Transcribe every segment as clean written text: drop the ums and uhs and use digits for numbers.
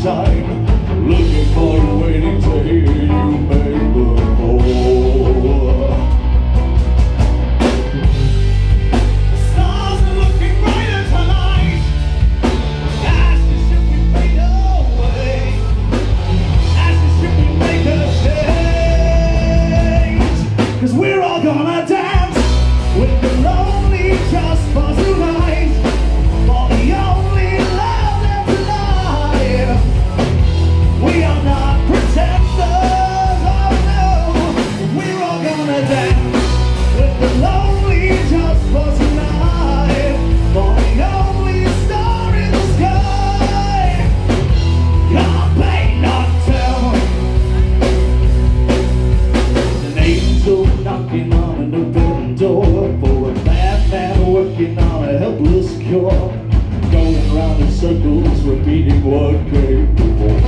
time. Looking forward, waiting to hear you make the call. Stars are looking brighter tonight. As the ship we fade away, as the ship we make a change. 'Cause we're all gonna dance with the lonely just for tonight. For the only love that's alive. We are not pretenders, oh no. We're all gonna dance with the lonely just for tonight. For the only star in the sky. Can't pay not tell. An angel knocking on an open door for a bad man working on a helpless cure. Going round in circles, repeating what came before.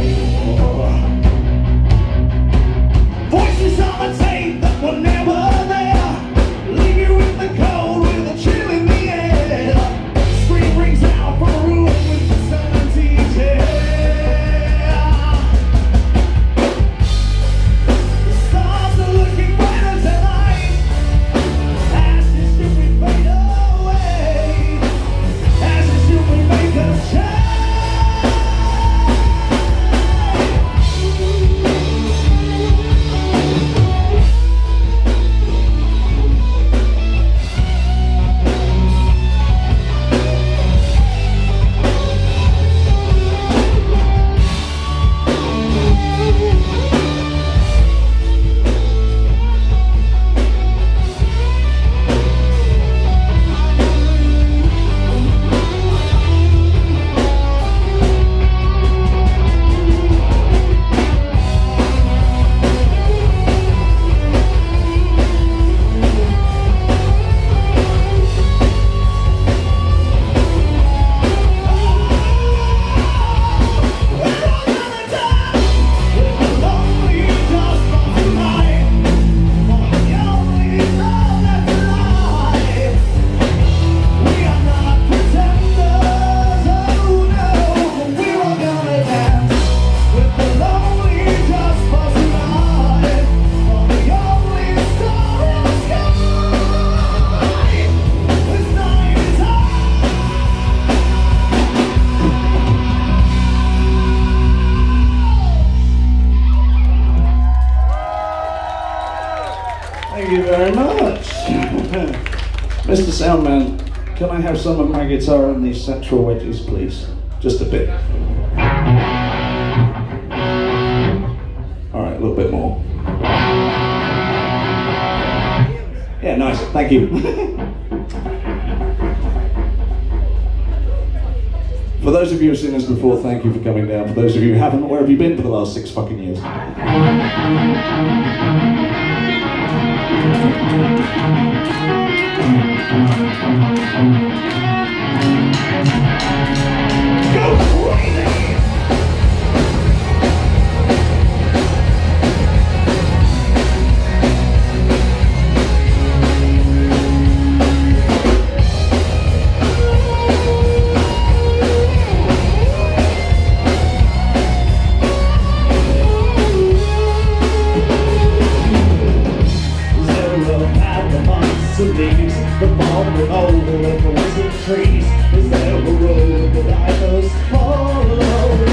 Voices on the tape that were never there. Leave you in the cold with a chill in the air. Scream rings out from a room with the certainty tear. The stars are looking brighter tonight. As this ship we fade away, as this ship we make a change. Thank you very much. Mr. Soundman, can I have some of my guitar on these central wedges, please? Just a bit. Alright, a little bit more. Yeah, nice, thank you. For those of you who've seen this before, thank you for coming down. For those of you who haven't, where have you been for the last 6 fucking years? Go crazy! The falling over the poison trees. Is there a road that I must follow?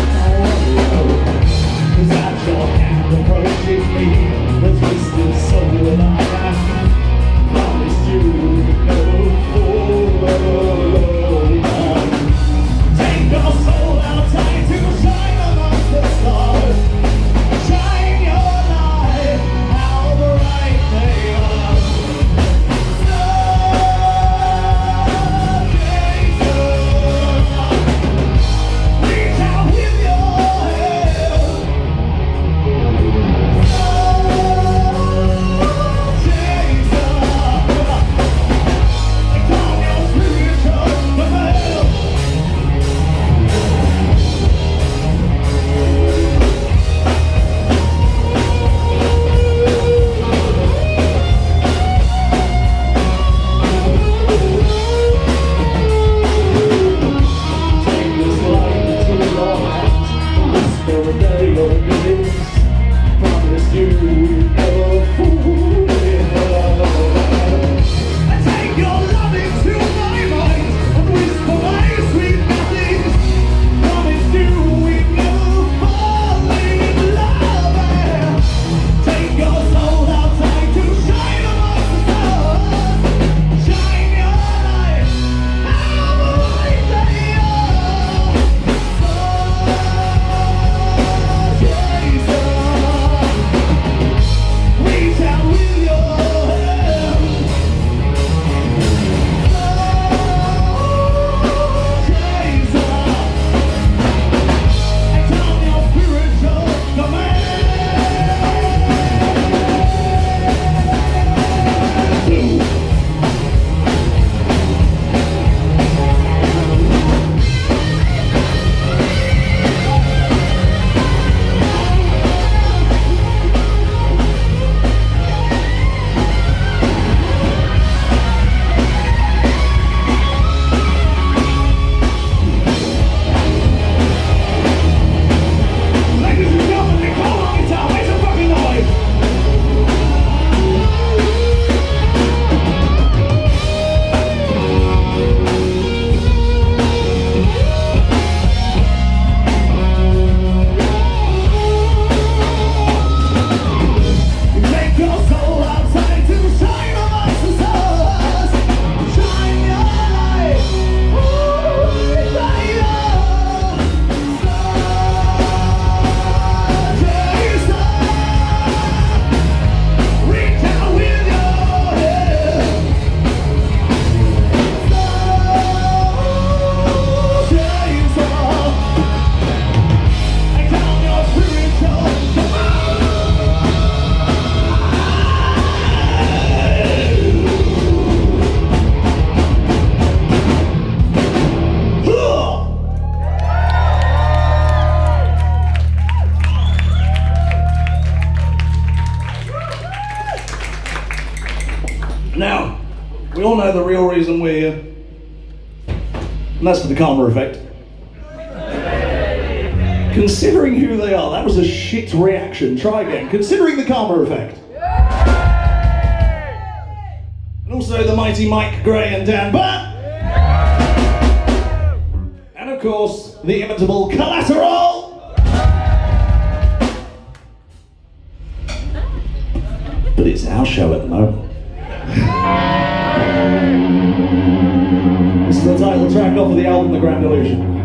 for a day or days. Promise you we'd never fool in love. I take your love into my mind and whisper my sweet nothings. Promise you we'd never fall in love. Take your soul outside to shine amongst the stars. Shine your light. How bright they are. Reach out with your hand. Act on your spiritual command. Ladies and gentlemen, they call on me time. Make some fucking noise. Take your soul outside to shine amongst the stars. Shine your light. Reach out with your hand. Act on your spiritual command. Now, we all know the real reason we're here, and that's for the karma effect. Considering who they are, that was a shit reaction. Try again. Considering the karma effect. And also the mighty Mike Gray and Dan Butt. And of course, the imitable Collateral. But it's our show at the moment. This is the title track off of the album The Grand Illusion.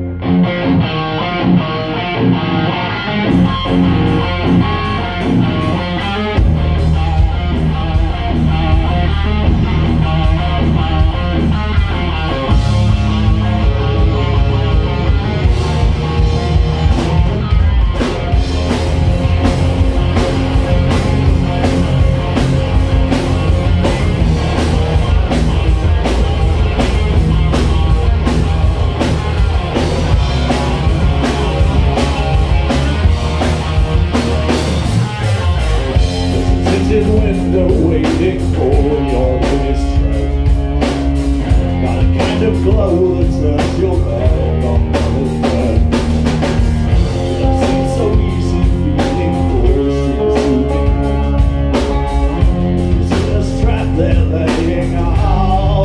Window waiting for your distress. Got a kind of glow that turns your back on the bed. It seems so easy feeling forced into the strap they're laying out,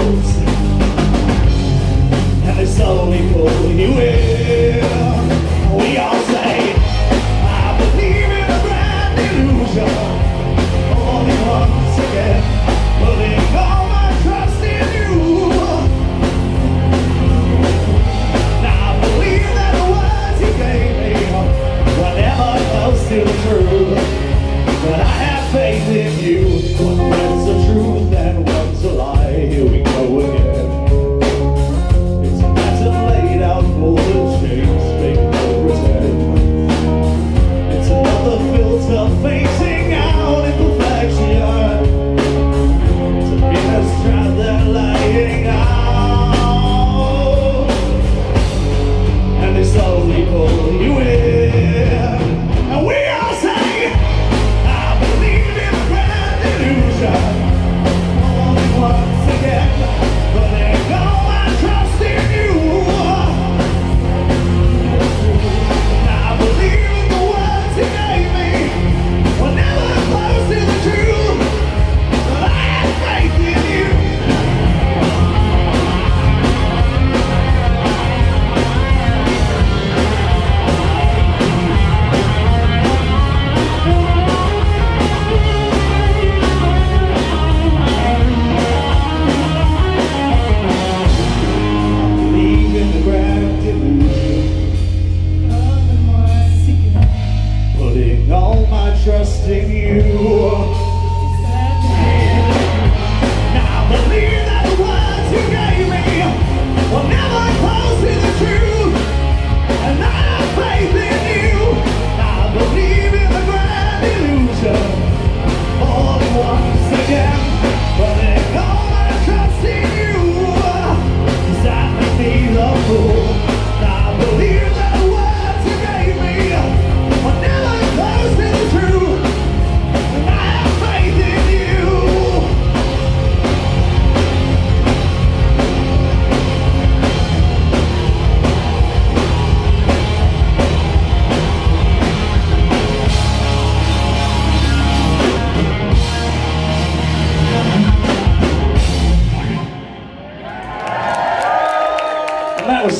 and they slowly pull you in. We all say, I believe in a grand illusion. Once again, putting all my trust in you. Now I believe that the words you gave me were never close to the truth. But I have faith in you. What's the truth and what's a lie? Here we go again. It's a pattern laid out for the chase, make no pretend. It's another filter facing out imperfection. It's a Venus trap they're laying out, and they slowly pull you in. And we all say, I believe in a grand illusion.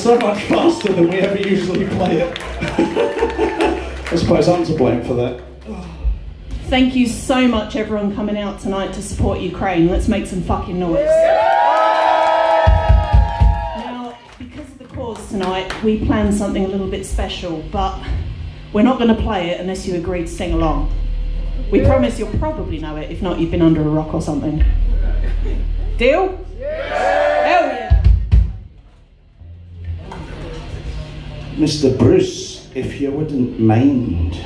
so much faster than we ever usually play it. I suppose I'm to blame for that. Thank you so much, everyone coming out tonight to support Ukraine. Let's make some fucking noise. Now, because of the cause tonight, we planned something a little bit special, but we're not going to play it unless you agree to sing along. We promise you'll probably know it, if not you've been under a rock or something. Deal? Hell yeah! Mr. Bruce, if you wouldn't mind.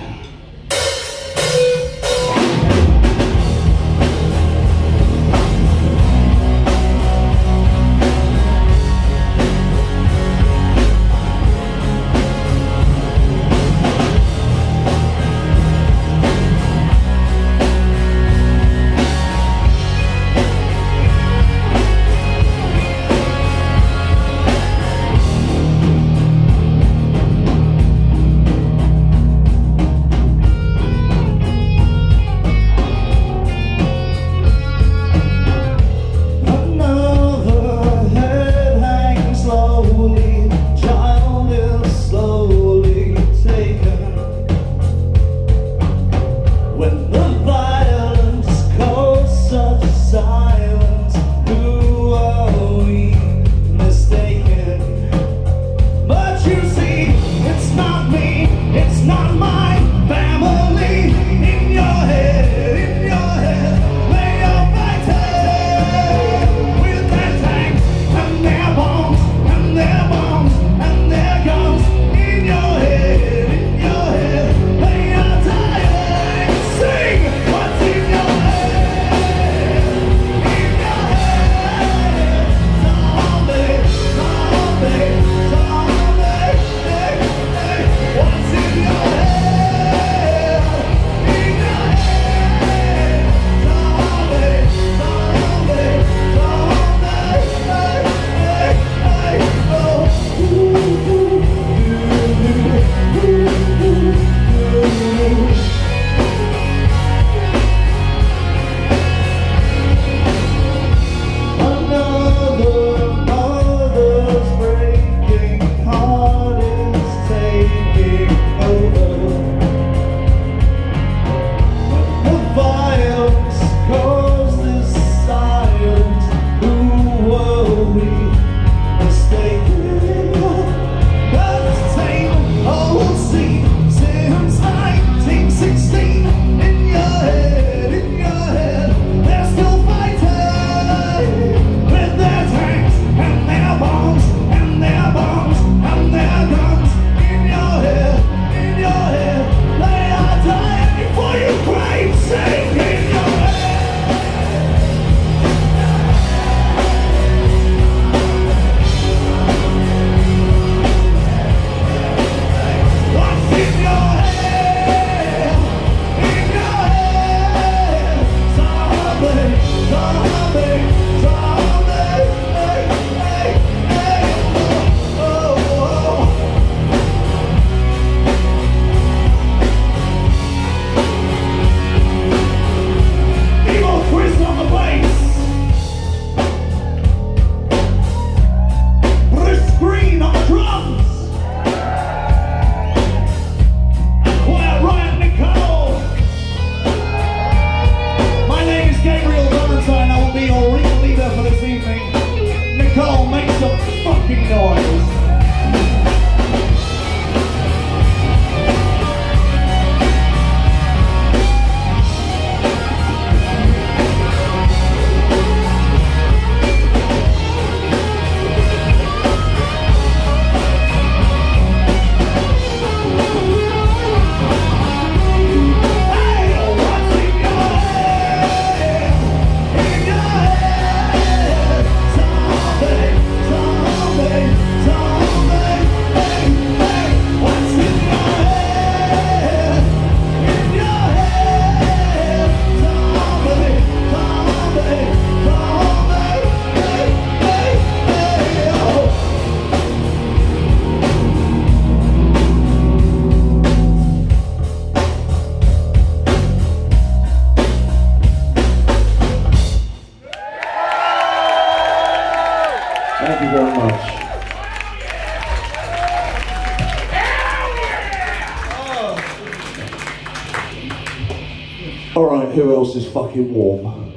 Alright, who else is fucking warm?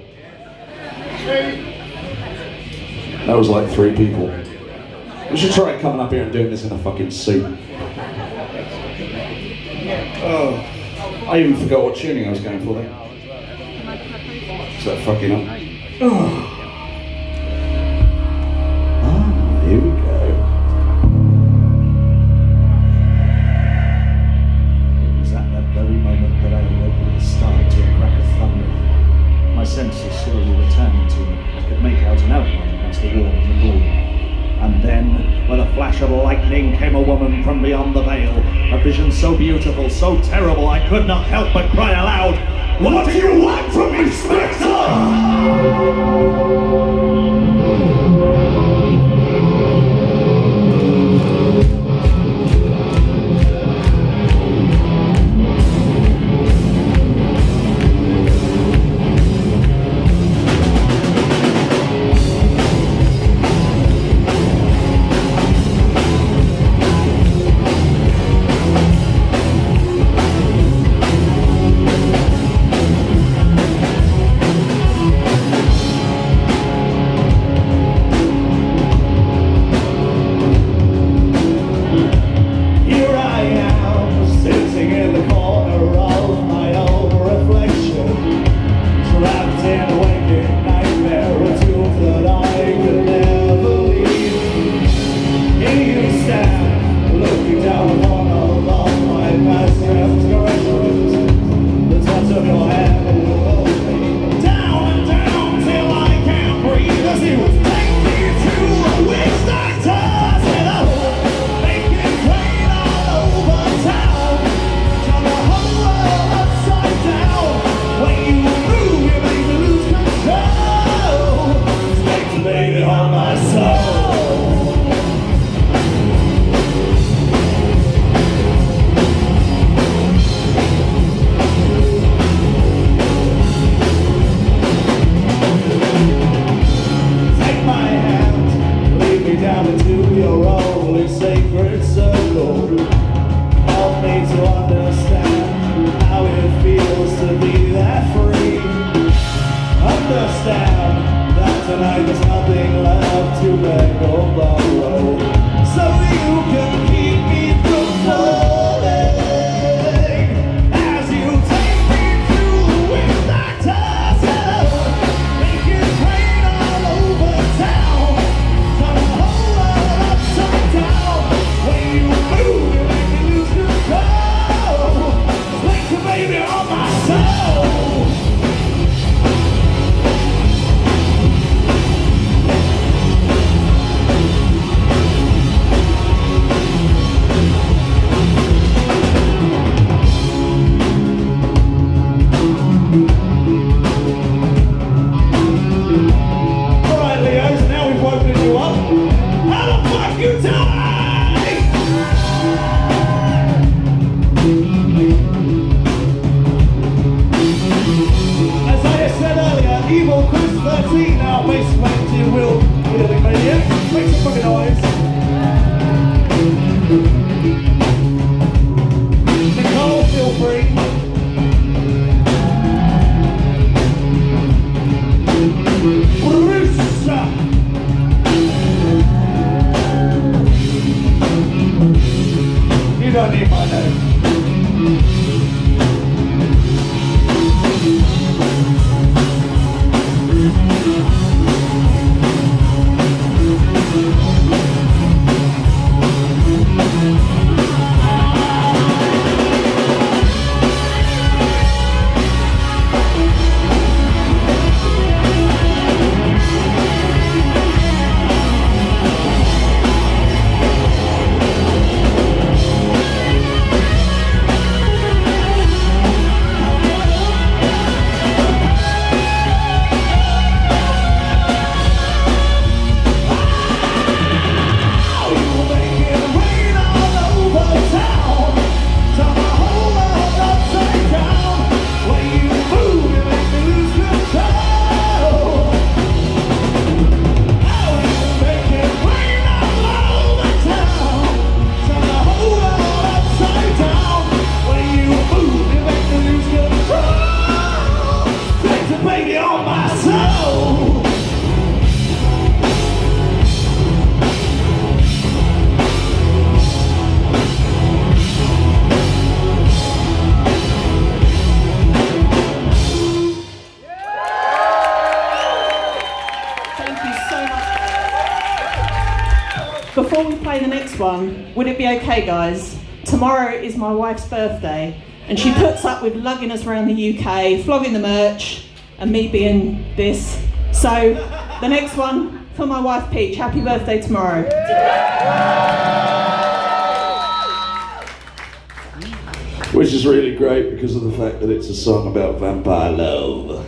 That was like 3 people. We should try coming up here and doing this in a fucking suit. Oh, I even forgot what tuning I was going for then. Is that fucking up? Oh. Here we go. It was at that very moment that I awoke with a start to a crack of thunder. My senses slowly returned to me. I could make out an outline against the wall in the gloom. And then, with a flash of lightning, came a woman from beyond the veil. A vision so beautiful, so terrible, I could not help but cry aloud, "What do you want from me, Spectre?" next one, would it be okay, guys? Tomorrow is my wife's birthday, and she puts up with lugging us around the UK, flogging the merch, and me being this. So, the next one, for my wife Peach, happy birthday tomorrow. Which is really great because of the fact that it's a song about vampire love.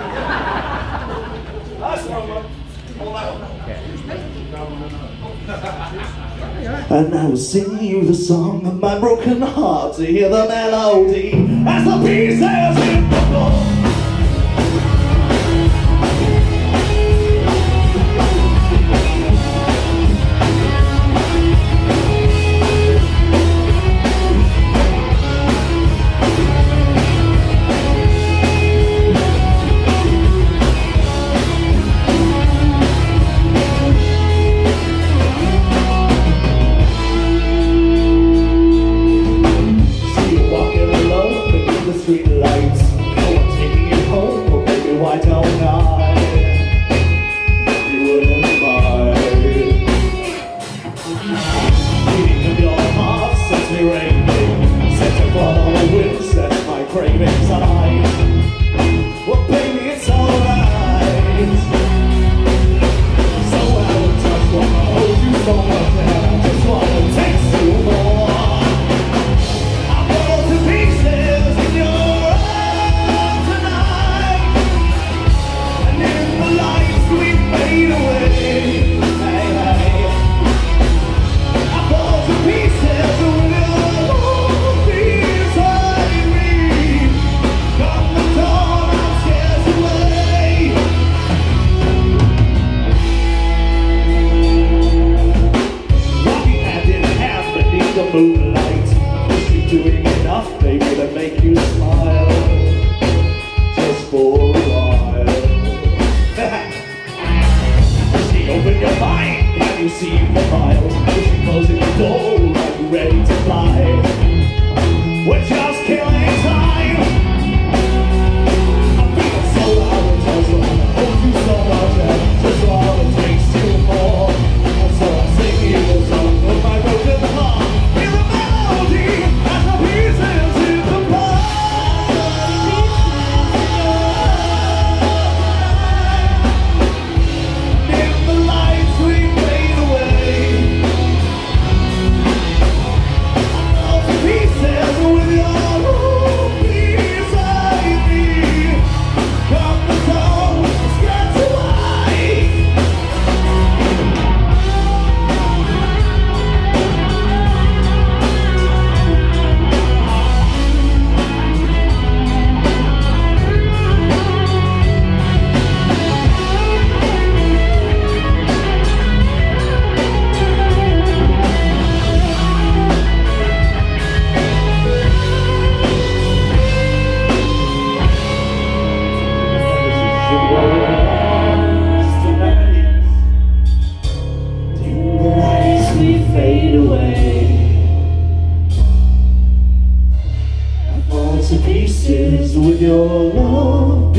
And I will sing you the song of my broken heart to hear the melody as the pieces hit the floor. With your love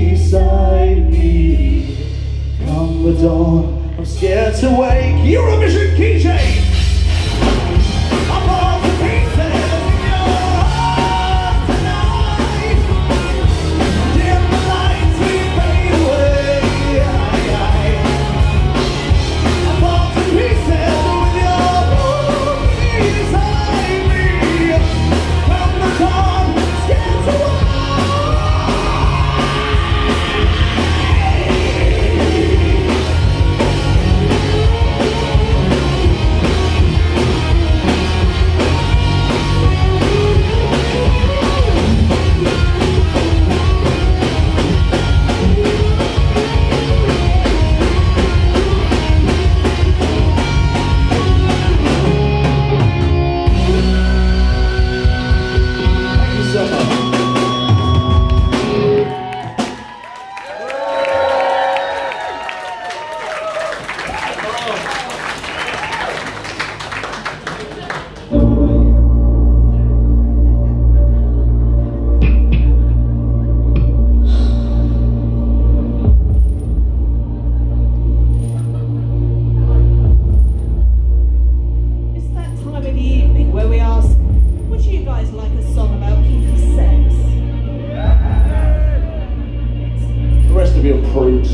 beside me, come the dawn, I'm scared to wake. Eurovision key change. I'm all to pieces in your arms tonight. Dim the lights, we fade away. I'm all to pieces with your love beside me. Come the dawn, I'm scared to wake. roots.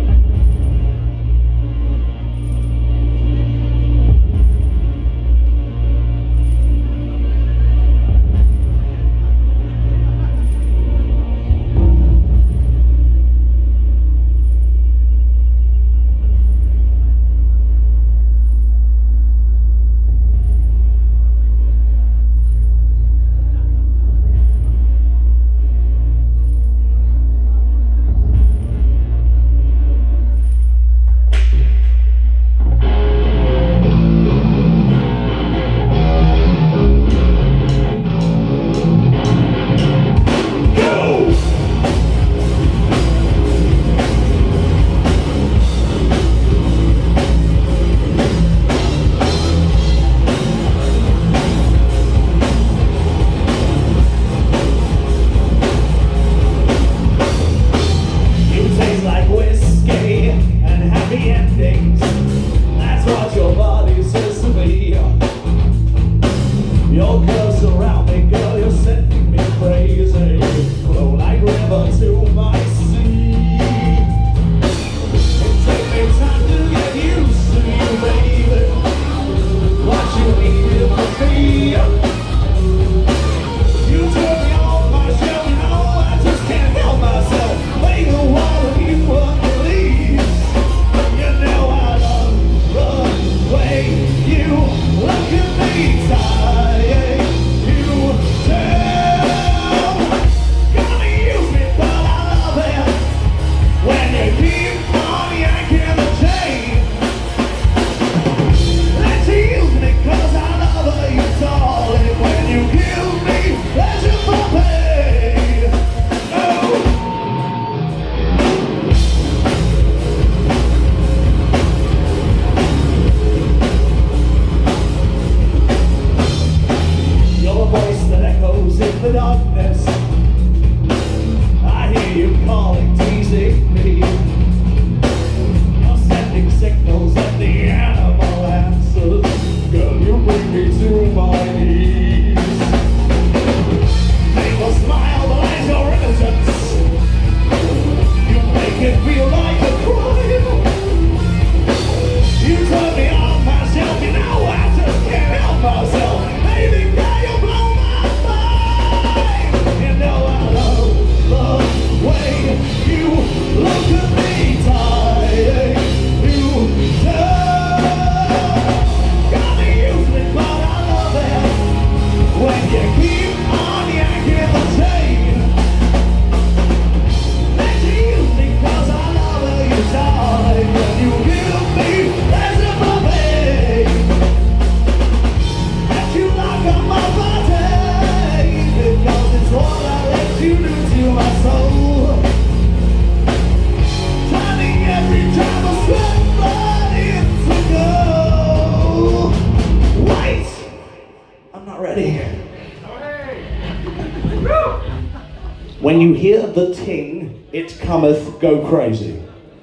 When you hear the ting, it cometh, go crazy.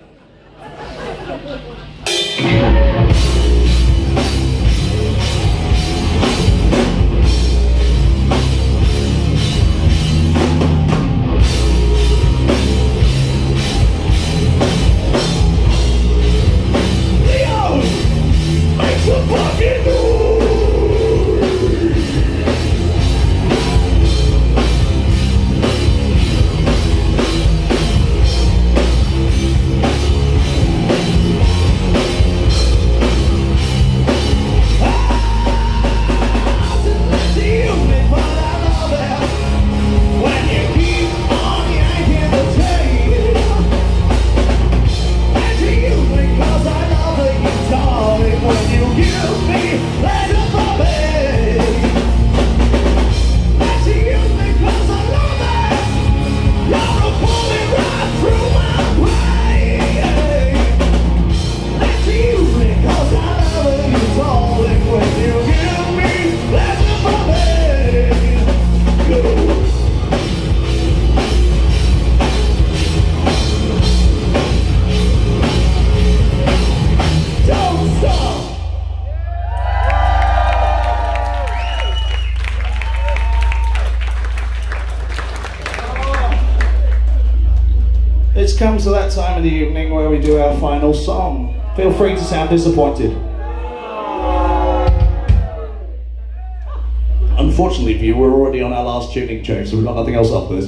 Leo, make some fucking noise! comes to that time of the evening where we do our final song. Feel free to sound disappointed. Unfortunately for you, we're already on our last tuning chain, so we've got nothing else after this.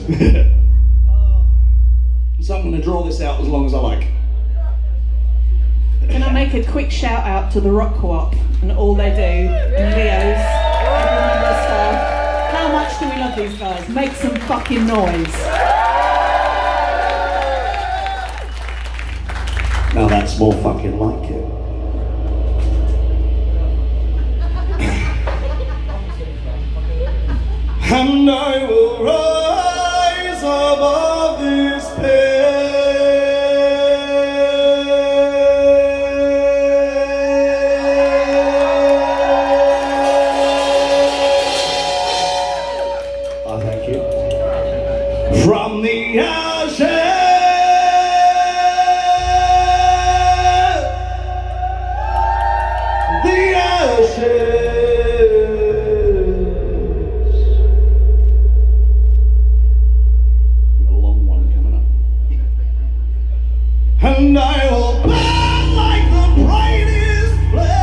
So I'm going to draw this out as long as I like. Can I make a quick shout out to the Rock Co-Op and all they do, and Leo's, every member of staff. How much do we love these guys? Make some fucking noise. Now that's more fucking like it. And I will rise above this pit. I thank you. From the ashes, the ashes. And I will burn like the brightest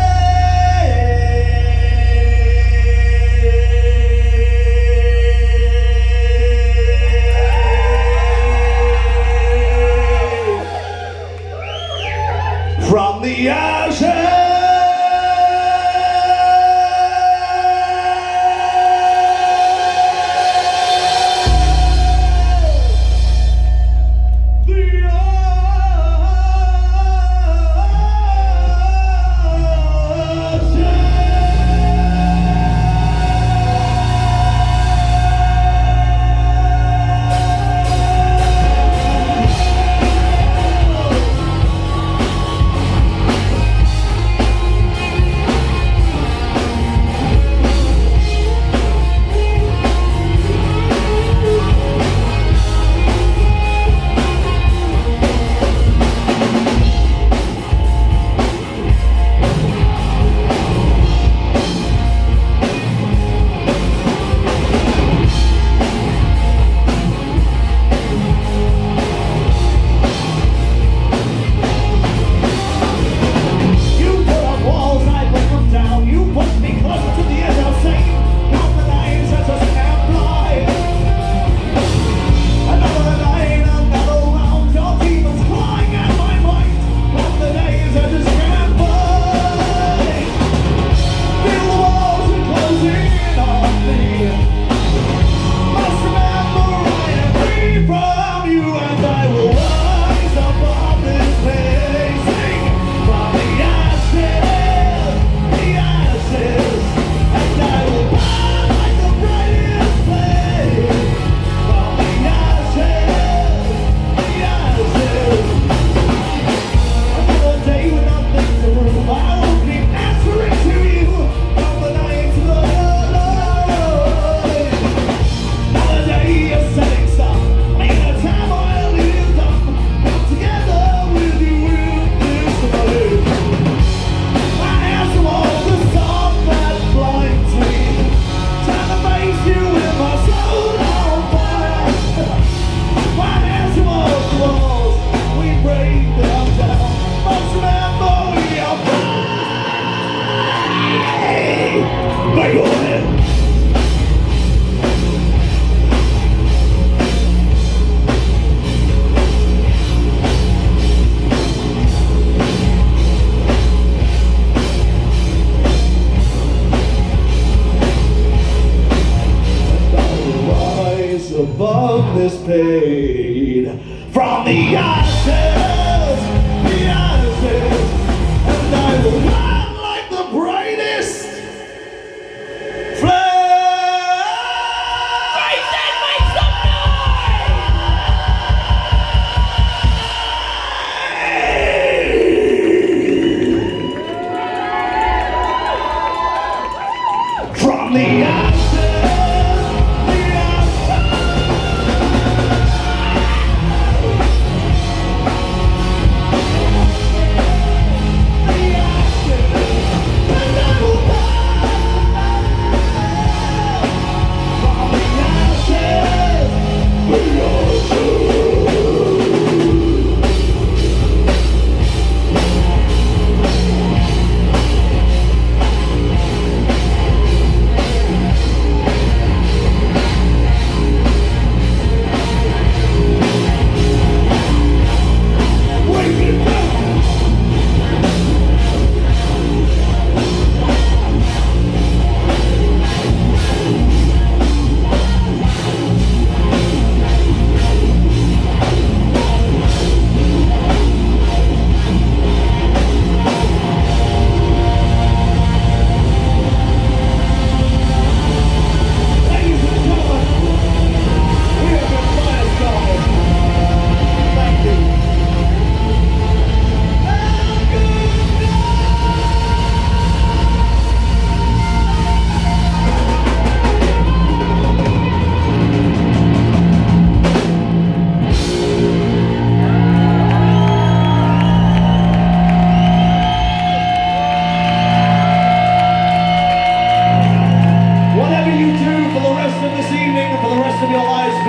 flame. From the ashes. Above this pain, from the ashes, and I will run like the brightest flame. Gravesend, make some noise! From the ashes.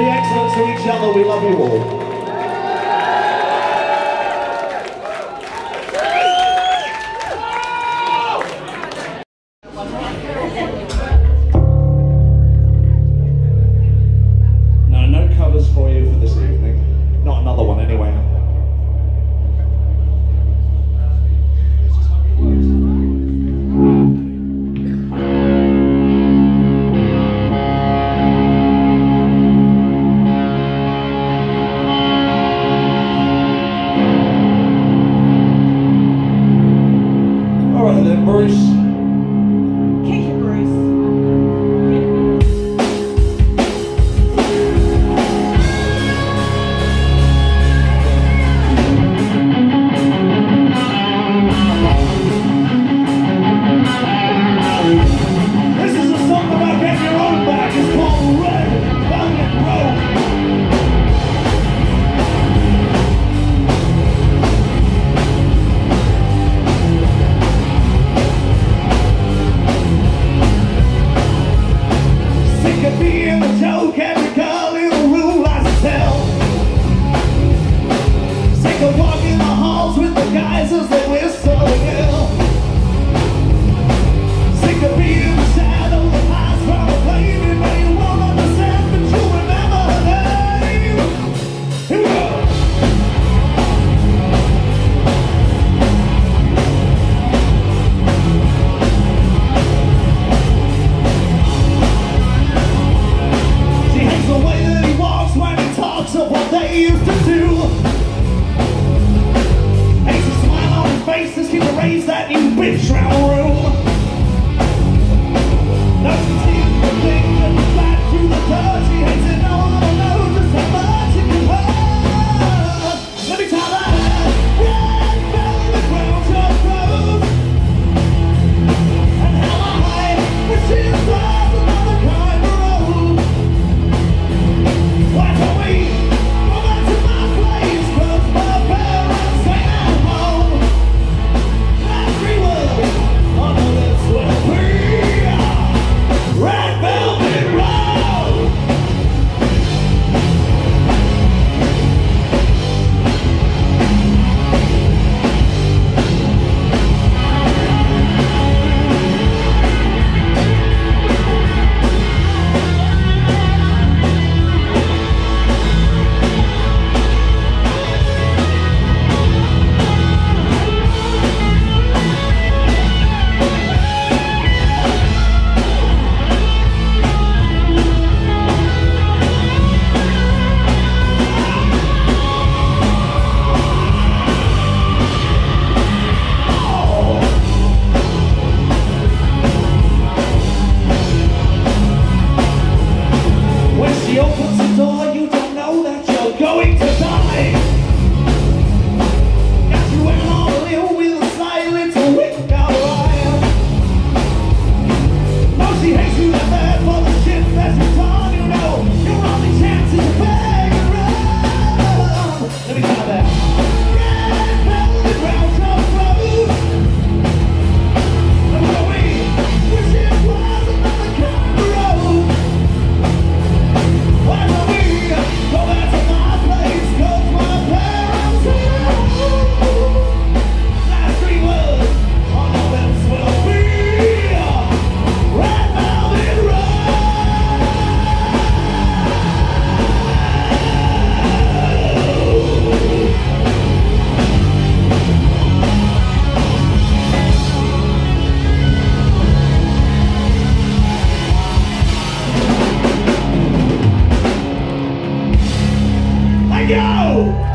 Be excellent to each other. We love you all. No covers for you for this evening. Not another one anyway. Alright then, Bruce. Kick it, Bruce. This is a song about getting your own back. It's called Red Velvet Road. Sick of being a joke, every girl in the room lies to tell. Sick of walking the halls with the guys as they whistle and yell. Sick of being the shadow that hides from the flame. You know you won't understand, but you'll remember her name. Here we go. She hates the way that he walks when he talks of what they used to do. Hates the smile on his face as he parades that new bitch round the room. No, she sees the thing that was flat through the door. She hates it, no one will know just how much it can hurt. Let me tell her, red velvet round your throat. And how I wish it was another kind of road. Why don't we go back to my place? 'Cause my parents ain't at home. Last 3 words on the lips will be Red Velvet Road. When she opens the door, you don't know that you're going to die. Got you in all ill with a silent wink out eye. No, she hates you that bad for the shit that you've done. You know your only chance is to beg and run. Let me try that. Red velvet round your throat. And when we wish it was another kind of road. Why don't we go back to my place? 'Cause my parents are home. Last 3 words on the lips will be Red Velvet Road. Thank you!